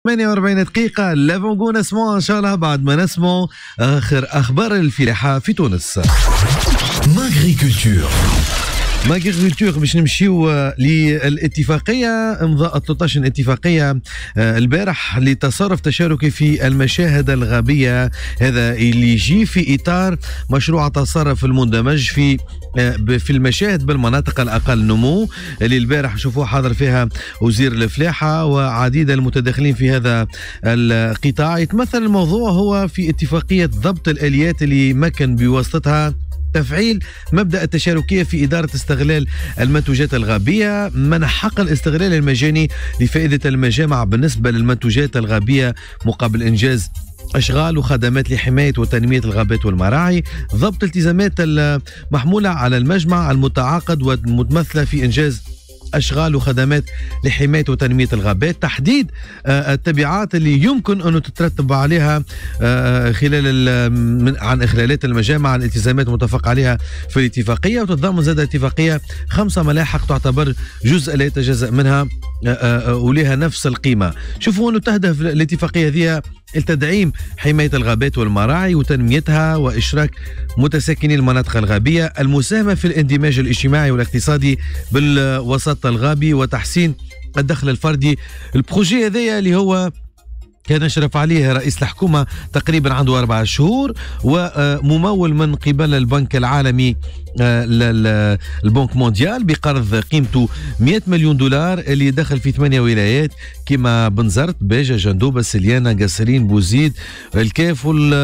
48 دقيقة لافونغو نسمع إن شاء الله بعد ما نسمع آخر أخبار الفلاحة في تونس. ماغريكولتور باش نمشيو للاتفاقية امضاء 13 اتفاقية البارح لتصرف تشاركي في المشاهد الغابية، هذا اللي يجي في إطار مشروع التصرف المندمج في المشاهد بالمناطق الأقل نمو اللي البارح شوفوه حاضر فيها وزير الفلاحة وعديد المتداخلين في هذا القطاع. يتمثل الموضوع هو في اتفاقية ضبط الآليات اللي مكن بواسطتها تفعيل مبدأ التشاركية في إدارة استغلال المنتوجات الغابية، منح حق الاستغلال المجاني لفائدة المجامع بالنسبة للمنتوجات الغابية مقابل إنجاز أشغال وخدمات لحماية وتنمية الغابات والمراعي، ضبط التزامات المحمولة على المجمع المتعاقد والمتمثلة في إنجاز أشغال وخدمات لحماية وتنمية الغابات، تحديد التبعات اللي يمكن أن تترتب عليها خلال عن إخلالات المجامع الالتزامات المتفق عليها في الاتفاقية. وتتضمن زاد الاتفاقية 5 ملاحق تعتبر جزء لا يتجزأ منها ولها نفس القيمة. شوفوا أنه تهدف الاتفاقية هذه لتدعيم حماية الغابات والمراعي وتنميتها وإشراك متساكني المناطق الغابية، المساهمة في الاندماج الاجتماعي والاقتصادي بالوسط الغابي وتحسين الدخل الفردي. البروجي هذايا اللي هو كان يشرف عليه رئيس الحكومة تقريبا عنده 4 شهور وممول من قبل البنك العالمي البنك مونديال بقرض قيمته 100 مليون دولار اللي دخل في 8 ولايات كما بنزرت، باجة، جندوبة، سليانة، قصرين، بوزيد، الكاف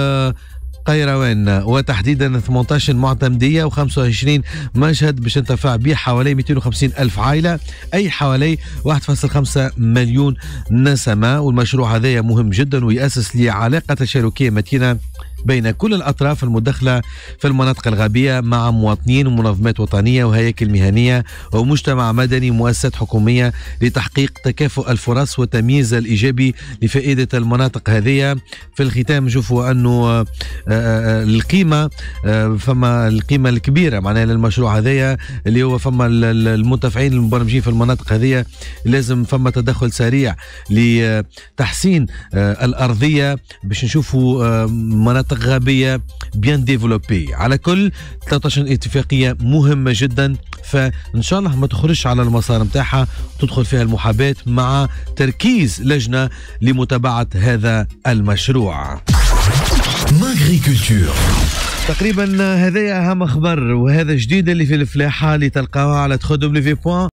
قيروان، وتحديدا 18 معتمدية و25 مشهد باش ينتفع به حوالي 250 ألف عائلة، أي حوالي 1.5 مليون نسمة. والمشروع هذا مهم جدا ويأسس لعلاقة تشاركية متينة بين كل الأطراف المدخلة في المناطق الغابية مع مواطنين ومنظمات وطنية وهياكل مهنية ومجتمع مدني ومؤسسات حكومية لتحقيق تكافؤ الفرص والتمييز الإيجابي لفائدة المناطق هذه. في الختام نشوفوا أنه القيمة فما القيمة الكبيرة معناها للمشروع هذايا اللي هو فما المنتفعين المبرمجين في المناطق هذه لازم فما تدخل سريع لتحسين الأرضية باش نشوفوا مناطق غابية بيان ديفلوبي. على كل 13 اتفاقية مهمة جدا، فإن شاء الله ما تخرجش على المسار متاعها تدخل فيها المحاباة مع تركيز لجنة لمتابعة هذا المشروع. تقريبا هذا أهم أخبار وهذا جديد اللي في الفلاحة اللي تلقاوها على www.